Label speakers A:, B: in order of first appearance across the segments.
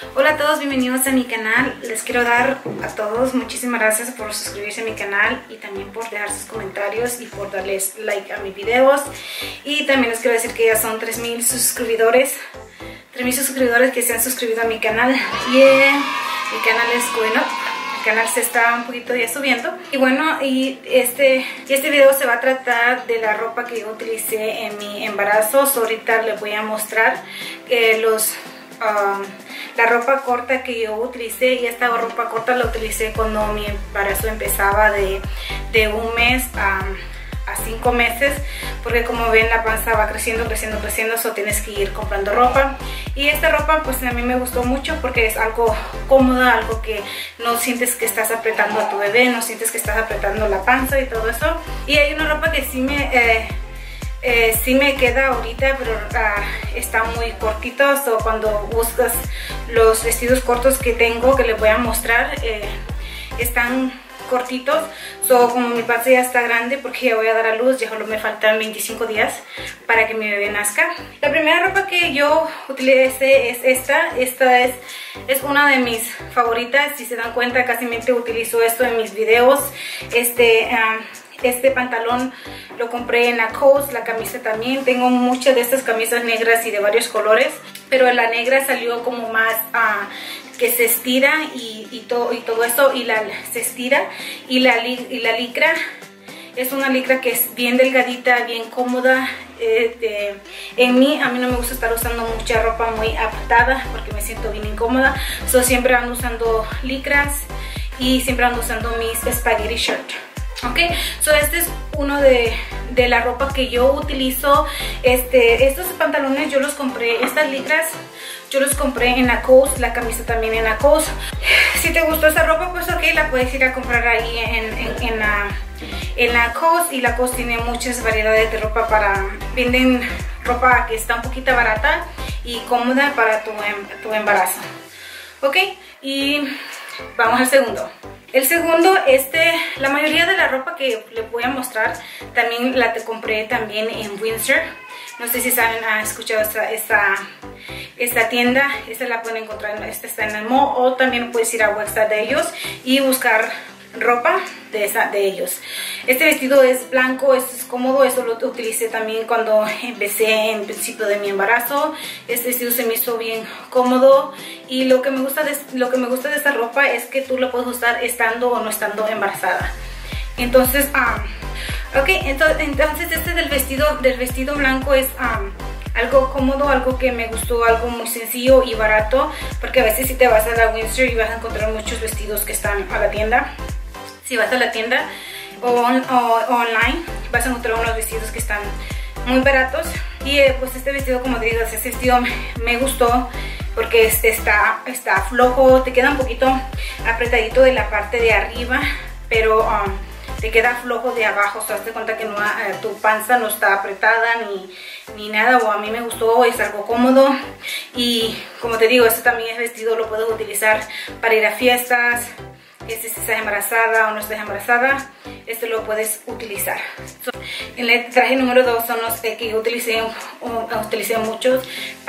A: Hola a todos, bienvenidos a mi canal. Les quiero dar a todos muchísimas gracias por suscribirse a mi canal y también por dejar sus comentarios y por darles like a mis videos. Y también les quiero decir que ya son 3000 suscriptores. 3000 suscriptores que se han suscrito a mi canal. Mi canal es going up. El canal se está un poquito ya subiendo. Y bueno, este video se va a tratar de la ropa que yo utilicé en mi embarazo. Ahorita les voy a mostrar la ropa corta que yo utilicé. Y esta ropa corta la utilicé cuando mi embarazo empezaba de un mes a 5 meses, porque como ven la panza va creciendo, so tienes que ir comprando ropa. Y esta ropa pues a mí me gustó mucho porque es algo cómoda, algo que no sientes que estás apretando a tu bebé, no sientes que estás apretando la panza y todo eso. Y hay una ropa que sí me queda ahorita, pero está muy cortito, so cuando buscas los vestidos cortos que tengo, que les voy a mostrar, están cortitos. Como mi panza ya está grande porque ya voy a dar a luz, ya solo me faltan 25 días para que mi bebé nazca. La primera ropa que yo utilicé es esta es una de mis favoritas. Si se dan cuenta, casi utilizo esto en mis videos. Este pantalón lo compré en Lacoste, la camisa también. Tengo muchas de estas camisas negras y de varios colores, pero la negra salió como más que se estira y todo esto, y se estira, y la licra es una licra que es bien delgadita, bien cómoda. A mí no me gusta estar usando mucha ropa muy apretada porque me siento bien incómoda, siempre ando usando licras y siempre ando usando mis spaghetti shirt. Ok, este es uno de la ropa que yo utilizo. Estos pantalones yo los compré, estas licras yo los compré en Lacoste, la camisa también en Lacoste. Si te gustó esta ropa, pues ok, la puedes ir a comprar ahí en Lacoste. Y Lacoste tiene muchas variedades de ropa venden ropa que está un poquito barata y cómoda para tu embarazo. Ok, y vamos al segundo. El segundo, la mayoría de la ropa que les voy a mostrar también la compré también en Windsor. No sé si saben, han escuchado esta tienda. Esta la pueden encontrar, esta está en el mall, o también puedes ir a website de ellos y buscar ropa de ellos. Este vestido es blanco, es cómodo, eso lo utilicé también cuando empecé en principio de mi embarazo. Este vestido se me hizo bien cómodo, y lo que me gusta de esta ropa es que tú lo puedes usar estando o no estando embarazada. Entonces, entonces este del vestido blanco es algo cómodo, algo que me gustó, algo muy sencillo y barato, porque a veces si te vas a la Windsor y vas a encontrar muchos vestidos que están a la tienda. Si vas a la tienda o online, vas a encontrar unos vestidos que están muy baratos. Y pues este vestido, como te digo, este vestido me gustó porque está flojo, te queda un poquito apretadito de la parte de arriba, pero te queda flojo de abajo. Te das cuenta que tu panza no está apretada ni nada. O a mí me gustó, es algo cómodo. Y como te digo, este también es vestido, lo puedes utilizar para ir a fiestas. Si estás embarazada o no estás embarazada, lo puedes utilizar. En el traje número 2 son los que yo utilicé muchos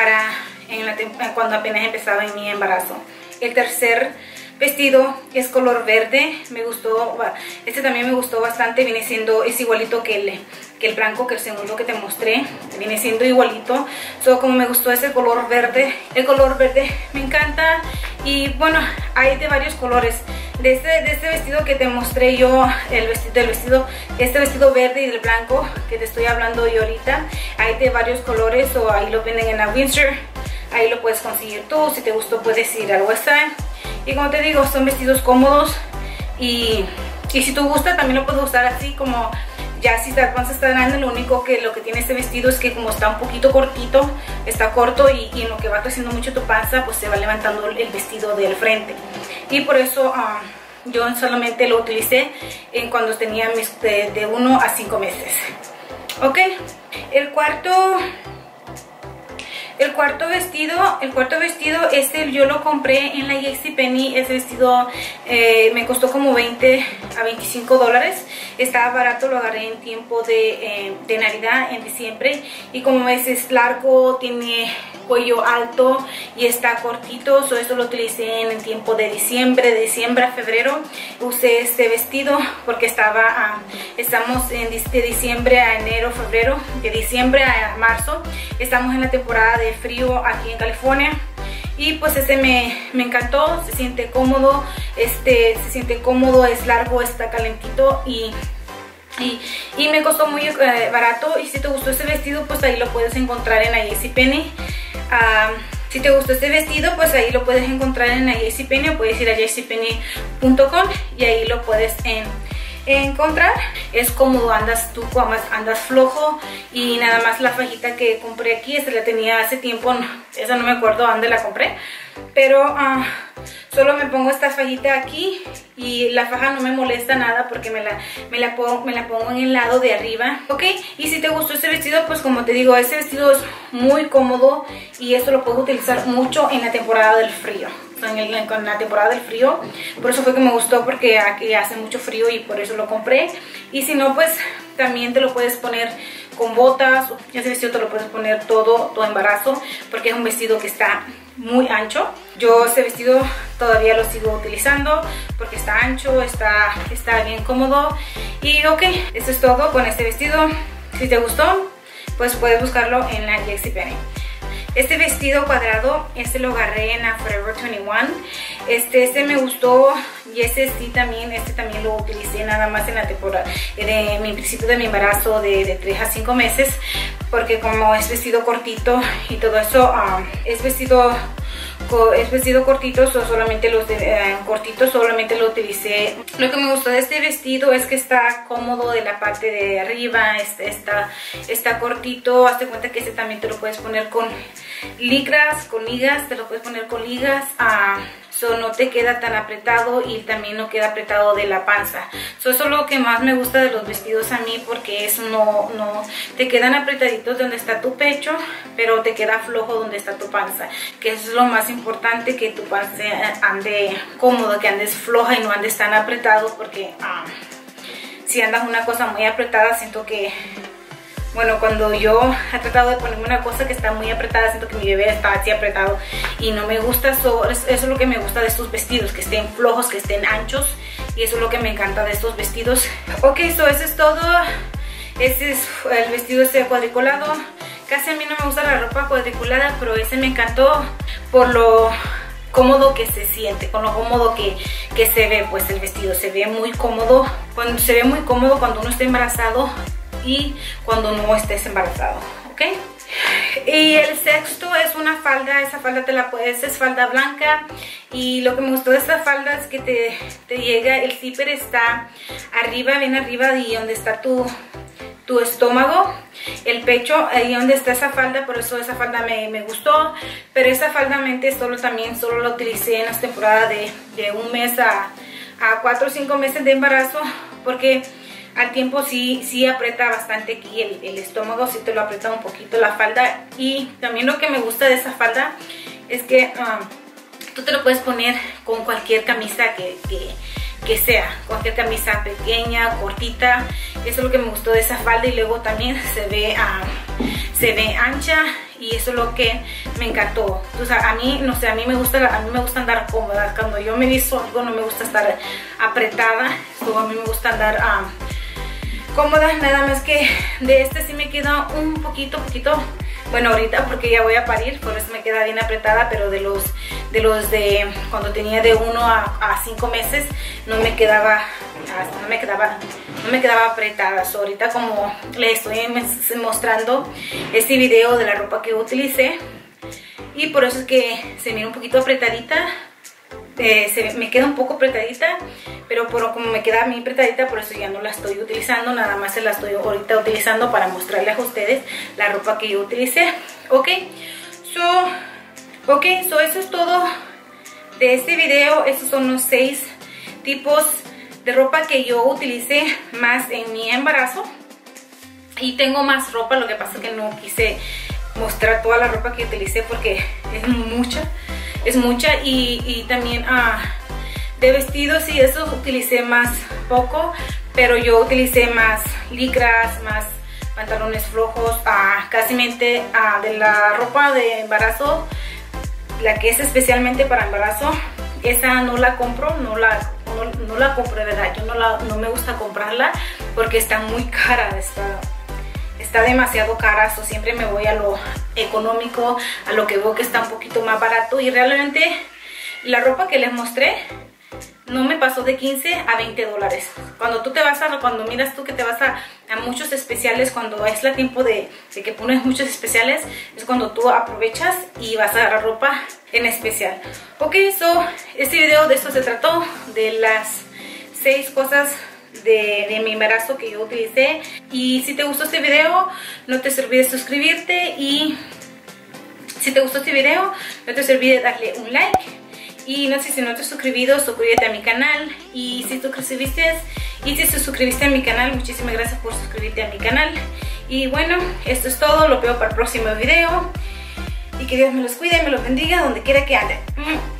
A: cuando apenas empezaba en mi embarazo. El tercer vestido es color verde, me gustó. También me gustó bastante, es igualito que el blanco, que el segundo que te mostré, viene siendo igualito. Como me gustó ese color verde, el color verde me encanta. Y bueno, hay de varios colores. De este vestido que te mostré yo, este vestido verde y del blanco que te estoy hablando yo ahorita, hay de varios colores, ahí lo venden en la Windsor, ahí lo puedes conseguir tú. Si te gustó, puedes ir al website. Y como te digo, son vestidos cómodos, y si te gusta también lo puedes usar así, como ya si la panza está grande. Lo que tiene este vestido es que como está un poquito cortito, está corto, y en lo que va creciendo mucho tu panza, pues se va levantando el vestido del frente. Y por eso yo solamente lo utilicé cuando tenía de 1 a 5 meses. Ok, el cuarto El cuarto vestido, este yo lo compré en la JCPenney. Ese vestido me costó como 20 a 25 dólares. Estaba barato, lo agarré en tiempo de Navidad, en diciembre. Y como ves, es largo, tiene cuello alto y está cortito. Esto lo utilicé en el tiempo de diciembre a febrero. Usé este vestido porque estamos de diciembre a enero, febrero, de diciembre a marzo. Estamos en la temporada de frío aquí en California. Y pues me encantó, se siente cómodo, es largo, está calentito y me costó muy barato. Y si te gustó este vestido, pues ahí lo puedes encontrar en la JCPenney. Si te gustó este vestido, pues ahí lo puedes encontrar en la JCPenney, o puedes ir a jcpenney.com y ahí lo puedes encontrar. Es cómodo, andas flojo. Y nada más la fajita que compré aquí, esta la tenía hace tiempo, esa no me acuerdo dónde la compré, pero solo me pongo esta fajita aquí y la faja no me molesta nada porque me la pongo en el lado de arriba, ¿ok? Y si te gustó este vestido, pues como te digo, este vestido es muy cómodo y esto lo puedo utilizar mucho en la temporada del frío. Con la temporada del frío, por eso fue que me gustó, porque aquí hace mucho frío y por eso lo compré. Y si no, pues también te lo puedes poner con botas. Ese vestido te lo puedes poner todo embarazo, porque es un vestido que está muy ancho. Yo ese vestido todavía lo sigo utilizando porque está ancho, está bien cómodo. Y ok, eso es todo con este vestido. Si te gustó, pues puedes buscarlo en la JCPenney. Este vestido cuadrado, lo agarré en la Forever 21. Este me gustó, y este también lo utilicé nada más en la temporada de mi principio de mi embarazo de 3 a 5 meses, porque como es vestido cortito y todo eso, es vestido cortito, solamente los cortitos solamente lo utilicé. Lo que me gustó de este vestido es que está cómodo de la parte de arriba, está cortito. Hazte cuenta que también te lo puedes poner con ligas, te lo puedes poner con ligas. No te queda tan apretado y también no queda apretado de la panza. Eso es lo que más me gusta de los vestidos a mí, porque eso no te quedan apretaditos donde está tu pecho, pero te queda flojo donde está tu panza, que eso es lo más importante, que tu panza ande cómodo, que andes floja y no andes tan apretado, porque si andas una cosa muy apretada, siento que, bueno, cuando yo he tratado de ponerme una cosa que está muy apretada, siento que mi bebé está así apretado y no me gusta. Eso es lo que me gusta de estos vestidos, que estén flojos, que estén anchos, y eso es lo que me encanta de estos vestidos. Ok, eso es todo. Ese es el vestido cuadriculado. Casi a mí no me gusta la ropa cuadriculada, pero ese me encantó por lo cómodo que se siente, con lo cómodo que se ve. Pues el vestido se ve muy cómodo, cuando uno está embarazado y cuando no estés embarazado, ¿ok? Y el sexto es una falda. Esa falda es falda blanca, y lo que me gustó de esta falda es que te llega, el zipper está arriba, bien arriba, y donde está tu estómago, el pecho, ahí donde está esa falda. Por eso esa falda me gustó. Pero esa falda solo la utilicé en las temporadas de un mes a 4 o 5 meses de embarazo, porque al tiempo sí aprieta bastante aquí el estómago, sí te lo aprieta un poquito la falda. Y también lo que me gusta de esa falda es que tú te lo puedes poner con cualquier camisa que sea, cualquier camisa pequeña, cortita. Eso es lo que me gustó de esa falda. Y luego también se ve ancha, y eso es lo que me encantó. Entonces, a mí me gusta andar cómoda. Cuando yo me visto algo, no me gusta estar apretada. A mí me gusta andar cómoda. Nada más que de sí me queda un poquito, bueno, ahorita porque ya voy a parir, por eso me queda bien apretada. Pero de los cuando tenía de 1 a 5 meses no me quedaba apretada. Ahorita, como les estoy mostrando este video de la ropa que utilicé, y por eso es que se mira un poquito apretadita. Me queda un poco apretadita, pero como me queda a mí apretadita, por eso ya no la estoy utilizando. Nada más se la estoy ahorita utilizando para mostrarles a ustedes la ropa que yo utilicé. Ok, so eso es todo de este video. Estos son los 6 tipos de ropa que yo utilicé más en mi embarazo. Y tengo más ropa, lo que pasa es que no quise mostrar toda la ropa que utilicé porque es mucha y también de vestidos y eso utilicé más poco, pero yo utilicé más licras, más pantalones flojos, casi de la ropa de embarazo, la que es especialmente para embarazo, esa no la compro, no la compro de verdad, yo no me gusta comprarla porque está muy cara, está demasiado cara, so siempre me voy a lo económico, a lo que veo que está un poquito más barato y realmente la ropa que les mostré no me pasó de 15 a 20 dólares. Cuando miras tú que te vas a muchos especiales, cuando es el tiempo de que pones muchos especiales, es cuando tú aprovechas y vas a agarrar ropa en especial. Ok, este video de esto se trató, de las 6 cosas de mi embarazo que yo utilicé. Y si te gustó este video, no te olvides suscribirte, y si te gustó este video, no te olvides darle un like. Y no sé si no te has suscribido, suscríbete a mi canal. Y si te suscribiste a mi canal, muchísimas gracias por suscribirte a mi canal. Y bueno, esto es todo, lo veo para el próximo video. Y que Dios me los cuide y me los bendiga donde quiera que anden.